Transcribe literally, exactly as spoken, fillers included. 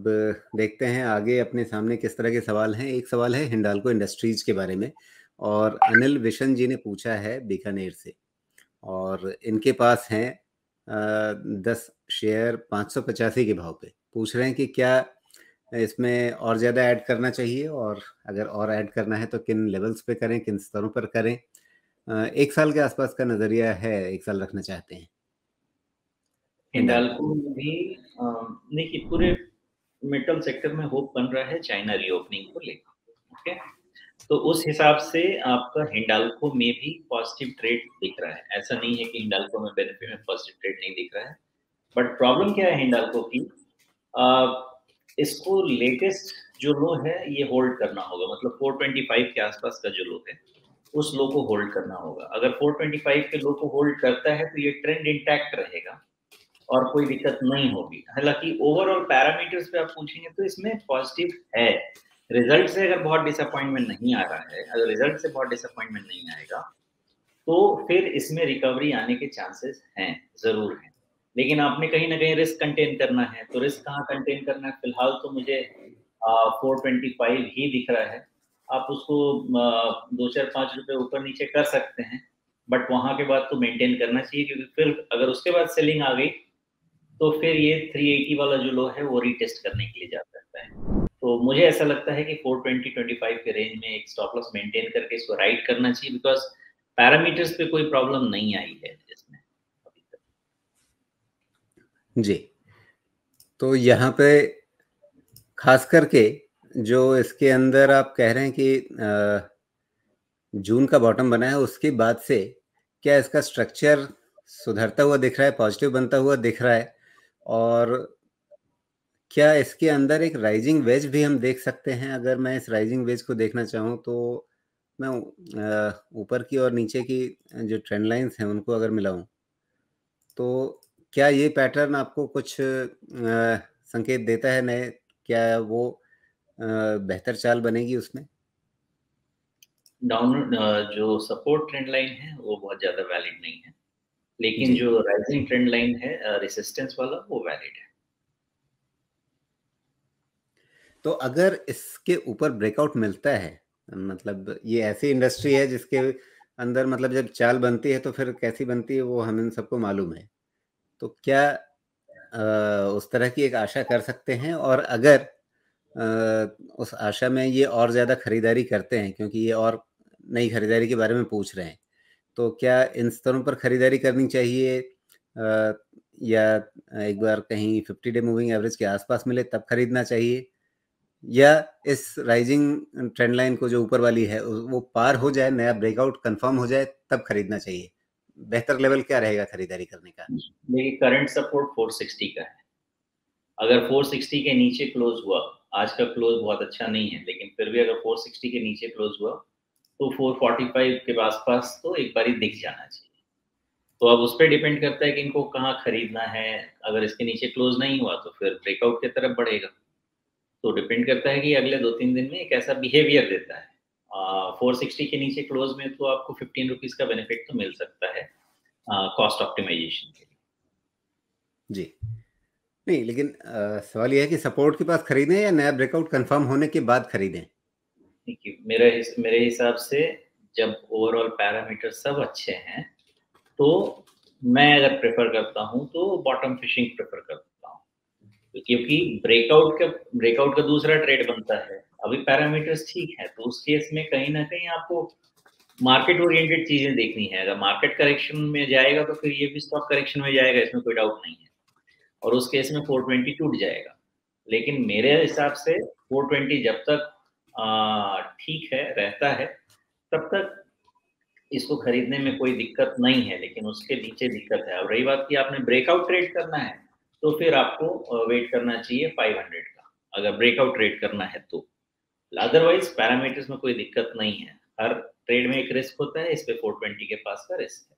अब देखते हैं आगे अपने सामने किस तरह के सवाल हैं। एक सवाल है हिंडाल्को इंडस्ट्रीज के बारे में और अनिल विशन जी ने पूछा है बीकानेर से और इनके पास हैं दस शेयर पाँच सौ पचासी के भाव पे। पूछ रहे हैं कि क्या इसमें और ज़्यादा ऐड करना चाहिए और अगर और ऐड करना है तो किन लेवल्स पे करें, किन स्तरों पर करें। अ, एक साल के आसपास का नज़रिया है, एक साल रखना चाहते हैं हिंडाल्को। हिंडाल्को में भी अ, देखिए पूरे मेटल सेक्टर में होप बन रहा है चाइना रीओपनिंग को लेकर, ओके? तो उस हिसाब से आपका हिंडाल्को में भी पॉजिटिव ट्रेड दिख रहा है। ऐसा नहीं है कि हिंडाल्को में बेनिफिट में पॉजिटिव ट्रेड नहीं दिख रहा है। बट प्रॉब्लम क्या है हिंडाल्को की, अ, इसको लेटेस्ट जो लो है ये होल्ड करना होगा, मतलब चार सौ पच्चीस के आसपास का जो लो है उस लो को होल्ड करना होगा। अगर चार सौ पच्चीस के लो को होल्ड करता है तो ये ट्रेंड इंटैक्ट रहेगा और कोई दिक्कत नहीं होगी। हालांकि ओवरऑल पैरामीटर्स पे आप पूछेंगे तो इसमें पॉजिटिव है। रिजल्ट से अगर बहुत डिसअपॉइंटमेंट नहीं आ रहा है, अगर रिजल्ट से बहुत डिसअपॉइंटमेंट नहीं आएगा तो फिर इसमें रिकवरी आने के चांसेस हैं, जरूर हैं। लेकिन आपने कहीं ना कहीं रिस्क कंटेन करना है, तो रिस्क कहाँ कंटेन करना है? फिलहाल तो मुझे चार सौ पच्चीस ही दिख रहा है। आप उसको आ, दो चार पाँच रुपए ऊपर नीचे कर सकते हैं, बट वहां के बाद तो मेंटेन करना चाहिए, क्योंकि फिर अगर उसके बाद सेलिंग आ गई तो फिर ये तीन सौ अस्सी वाला जो लो है वो रीटेस्ट करने के लिए जा सकता है। तो मुझे ऐसा लगता है कि चार सौ बीस पच्चीस के रेंज में एक स्टॉप लॉस मेंटेन करके इसको राइट करना चाहिए, बिकॉज पैरामीटर्स पे कोई प्रॉब्लम नहीं आई है इसमें अभी तक। जी, तो यहाँ पे खास करके जो इसके अंदर आप कह रहे हैं कि अ, जून का बॉटम बना है उसके बाद से क्या इसका स्ट्रक्चर सुधरता हुआ दिख रहा है, पॉजिटिव बनता हुआ दिख रहा है? और क्या इसके अंदर एक राइजिंग वेज भी हम देख सकते हैं? अगर मैं इस राइजिंग वेज को देखना चाहूँ तो मैं अ, ऊपर की और नीचे की जो ट्रेंड लाइंस हैं उनको अगर मिलाऊं तो क्या ये पैटर्न आपको कुछ अ, संकेत देता है नए? क्या वो अ, बेहतर चाल बनेगी उसमें? डाउन जो सपोर्ट ट्रेंड लाइन है वो बहुत ज्यादा वैलिड नहीं है, लेकिन जी, जो राइजिंग ट्रेंड लाइन है रेसिस्टेंस वाला वो वैलिड है। तो अगर इसके ऊपर ब्रेकआउट मिलता है, मतलब ये ऐसी इंडस्ट्री है जिसके अंदर मतलब जब चाल बनती है तो फिर कैसी बनती है वो हम इन सबको मालूम है। तो क्या अ, उस तरह की एक आशा कर सकते हैं? और अगर अ, उस आशा में ये और ज़्यादा खरीदारी करते हैं, क्योंकि ये और नई खरीदारी के बारे में पूछ रहे हैं, तो क्या इन स्तरों पर खरीदारी करनी चाहिए अ, या एक बार कहीं फिफ्टी डे मूविंग एवरेज के आसपास मिले तब खरीदना चाहिए, या इस राइजिंग ट्रेंड लाइन को जो ऊपर वाली है उ- वो पार हो जाए, नया ब्रेकआउट कंफर्म हो जाए तब खरीदना चाहिए? बेहतर लेवल क्या रहेगा खरीदारी करने का? देखिए करंट सपोर्ट चार सौ साठ का है। अगर चार सौ साठ के नीचे क्लोज हुआ, आज का क्लोज बहुत अच्छा नहीं है, लेकिन फिर भी अगर चार सौ साठ के नीचे क्लोज हुआ तो चार सौ पैंतालीस के आसपास तो एक बार ही दिख जाना चाहिए। तो अब उस पर डिपेंड करता है कि इनको कहाँ खरीदना है। अगर इसके नीचे क्लोज नहीं हुआ तो फिर ब्रेकआउट की तरफ बढ़ेगा। तो डिपेंड करता है कि अगले दो तीन दिन में एक ऐसा बिहेवियर देता है। फोर सिक्सटी के नीचे क्लोज में तो आपको फिफ्टीन रुपीज का बेनिफिट तो मिल सकता है कॉस्ट ऑप्टिमाइजेशन के लिए। जी, नहीं लेकिन अ, सवाल यह है कि सपोर्ट के पास खरीदें या नया ब्रेकआउट कंफर्म होने के बाद खरीदें? देखिए मेरे हिस- मेरे हिसाब से जब ओवरऑल पैरामीटर सब अच्छे हैं तो मैं अगर प्रेफर करता हूँ तो बॉटम फिशिंग प्रेफर करता हूँ, क्योंकि ब्रेकआउट का ब्रेकआउट का दूसरा ट्रेड बनता है। अभी पैरामीटर्स ठीक है तो उस केस में कहीं ना कहीं आपको मार्केट ओरिएंटेड चीजें देखनी है। अगर मार्केट करेक्शन में जाएगा तो फिर ये भी स्टॉक करेक्शन में जाएगा, इसमें कोई डाउट नहीं है, और उस केस में चार सौ बीस टूट जाएगा। लेकिन मेरे हिसाब से चार सौ बीस जब तक आ, ठीक है रहता है तब तक इसको खरीदने में कोई दिक्कत नहीं है, लेकिन उसके नीचे दिक्कत है। अब रही बात कि आपने ब्रेकआउट ट्रेड करना है तो फिर आपको वेट करना चाहिए पाँच सौ का, अगर ब्रेकआउट ट्रेड करना है तो। अदरवाइज पैरामीटर्स में कोई दिक्कत नहीं है। हर ट्रेड में एक रिस्क होता है, इस पे चार सौ बीस के पास का रिस्क है।